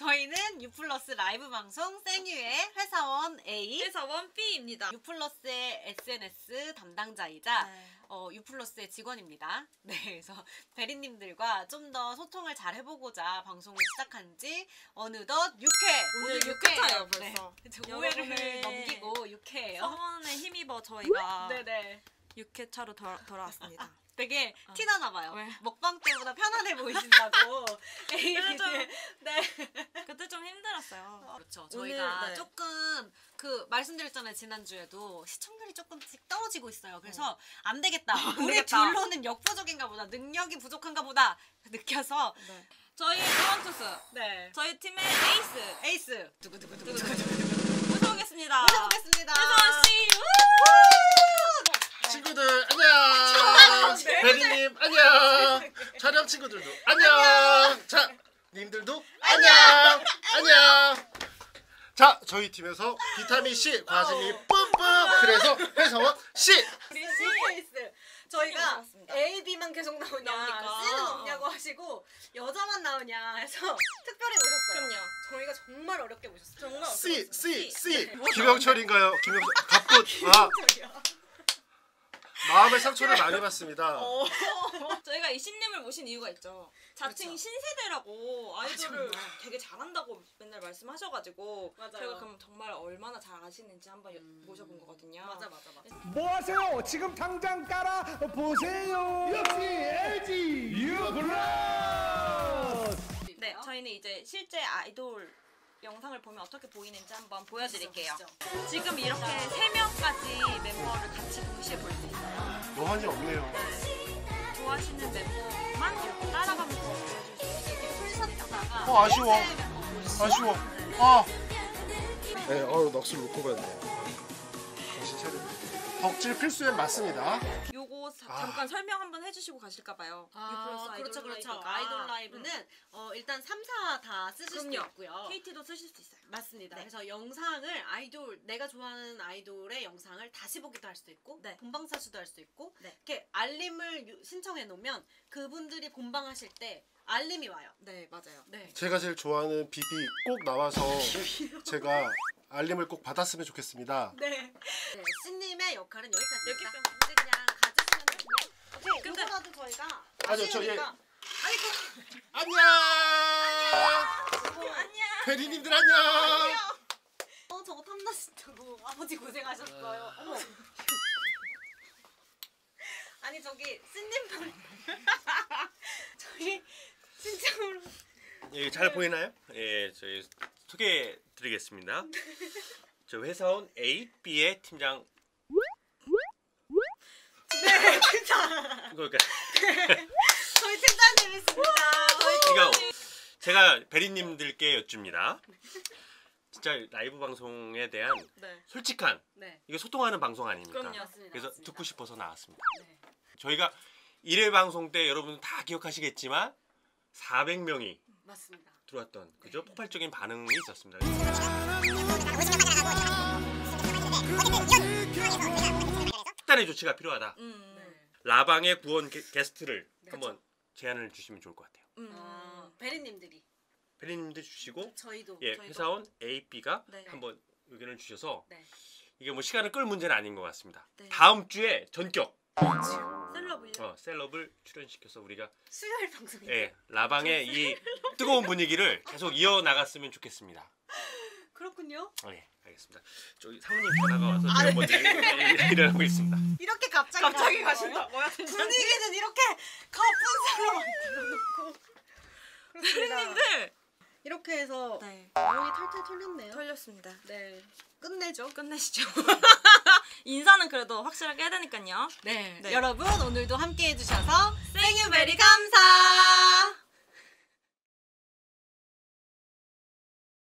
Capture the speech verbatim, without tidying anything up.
저희는 유플러스 라이브 방송 생유의 회사원 A, 회사원 B입니다. 유플러스의 에스엔에스 담당자이자 네. 어, 유플러스의 직원입니다. 네, 그래서 베리님들과 좀 더 소통을 잘 해보고자 방송을 시작한 지 어느덧 육 회! 오늘 육 회예요. 회차예요 벌써. 네. 오 회를 여러분의 넘기고 육 회예요. 성원에 힘입어 저희가 네네. 육 회차로 돌아, 돌아왔습니다. 되게 어. 티나나 봐요. 왜? 먹방 때보다 편안해 보이신다고. 그래, 좀- 네. 그때 좀 힘들었어요. 그렇죠. 오늘, 저희가 네. 조금 그 말씀드렸잖아요. 지난주에도 시청률이 조금씩 떨어지고 있어요. 그래서 안 되겠다. 우리 되겠다. 둘로는 역부족인가 보다. 능력이 부족한가 보다. 느껴서 네. 저희 브런투스 네. 저희 팀의 에이스 에이스 두구두구두구 모셔보겠습니다. 모셔보겠습니다. 회사원 씨. 친구들 안녕. 네. 베리님 안녕. 촬영 친구들도 안녕. 자, 님들도 안녕. 안녕. 자, 저희 팀에서 비타민 C 과즙이 뿜뿜. 그래서 회사원 C. 우리 C페이스 저희가 나왔습니다. A, B만 계속 나오냐 나오니까. C는 없냐고 하시고 여자만 나오냐 해서 특별히 모셨어요. 그럼요. 저희가 정말 어렵게 모셨어요. 정말 C C C. 네. 김영철인가요? 김영철. 갑분. 아, 저기요. 마음의 상처를 많이 받습니다. 어. 저희가 이 신님을 모신 이유가 있죠. 자칭 그렇죠. 신세대라고 아이돌을 정말. 되게 잘한다고 맨날 말씀하셔가지고 맞아요. 저희가 그럼 정말 얼마나 잘 아시는지 한번 여- 음. 모셔본 거거든요. 맞아 맞아 맞아. 뭐 하세요? 지금 당장 깔아 보세요. 역시 엘지 유플러스. 네, 저희는 이제 실제 아이돌 영상을 보면 어떻게 보이는지 한번 보여드릴게요. 보시죠. 지금 이렇게 세 명까지 멤버를 같이 동시에 볼 수 있어요. 노한이 없네요. 네. 좋아하시는 멤버만 이렇게 따라가면서 보여줄 수 있게 이렇게 풀샷다가 어, 아쉬워. 아쉬워. 아. 네, 어우 넋을 놓고 봤네. 정신 차려. 덕질 필수엔 맞습니다. 요거 사- 아. 잠깐 설명 한번 해주시고 가실까봐요. 아, 그렇죠, 그렇죠. 라이브가. 아이돌 라이브는 어, 일단 삼 사 다 쓰실 수도 그럼요. 있고요. 케이티도 쓰실 수 있어요. 맞습니다. 네. 그래서 영상을 아이돌 내가 좋아하는 아이돌의 영상을 다시 보기도 할 수도 있고 네. 본방사수도 할 수 있고 네. 이렇게 알림을 유- 신청해 놓으면 그분들이 본방하실 때 알림이 와요. 네, 맞아요. 네. 제가 제일 좋아하는 비비 꼭 나와서 제가 알림을 꼭 받았으면 좋겠습니다. 네. 네. 씨님의 역할은 여기까지입니다. 여기까지. 이제 그냥 가주시면 되고요. 오케이. 근데- 요거라도 저희가 아니요, 저 얘- 아쉬우니까. 아니 그 안녕. 안녕. 베리님들 안녕. 어 저거 탐나신다고 아버지 고생하셨어요. 어머. 아니 저기 씨님만 저희 진짜로 예, 잘 보이나요? 예, 저희 소개해 드리겠습니다. 저 회사원 A, B의 팀장. 네 진짜 그러니까 저희 팀장님 있습니다. 저희 이거 제가 베리님들께 여쭙니다. 진짜 라이브 방송에 대한 네. 솔직한 네 이거 소통하는 방송 아닙니까? 그럼요. 맞습니다. 그래서 맞습니다. 듣고 싶어서 나왔습니다. 네. 저희가 일 회 방송 때 여러분 다 기억하시겠지만 사백 명이 맞습니다. 들어왔던 그죠? 폭발적인 반응이 있었습니다. 특단의 조치가 필요하다. 음. 네. 라방의 구원 게, 게스트를 네, 한번 제안을 주시면 좋을 것 같아요. 음. 어, 베리님들이 베리님도 주시고 저희도 예, 저희도. 회사원 A, B가 네. 한번 의견을 주셔서 네. 이게 뭐 시간을 끌 문제는 아닌 것 같습니다. 네. 다음 주에 전격 셀럽을요? 어, 셀럽을 출연시켜서 우리가 수요일 방송이 예, 라방의 이 뜨거운 분위기를 계속 이어 나갔으면 좋겠습니다. 그렇군요. 어, 예, 알겠습니다. 저기 사모님 전화가 와서 아, 제가 네. 먼저 일- 일어나고 있습니다. 이렇게 갑자기 갑자기 가시는 거예요? 가신다고요? 분위기는 이렇게 가쁜 사람 만들어놓고 그렇습니다. 선생님들 이렇게 해서 네. 영혼이 탈탈 털렸네요. 털렸습니다. 네, 끝내죠. 끝내시죠. 인사는 그래도 확실하게 해야 되니까요. 네, 네. 여러분 오늘도 함께 해주셔서 생유 베리 감사.